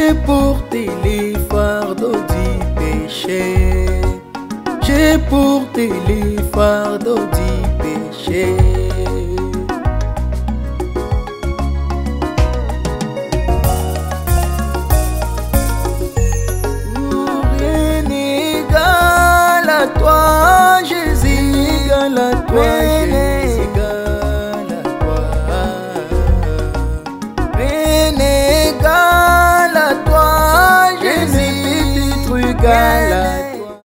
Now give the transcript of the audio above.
J'ai porté les fardeaux du péché. J'ai porté les fardeaux du péché. Rien n'égale à toi, Jésus, égale à toi, Jésus, égale à toi. Rien n'égale à toi, Jésus, égal à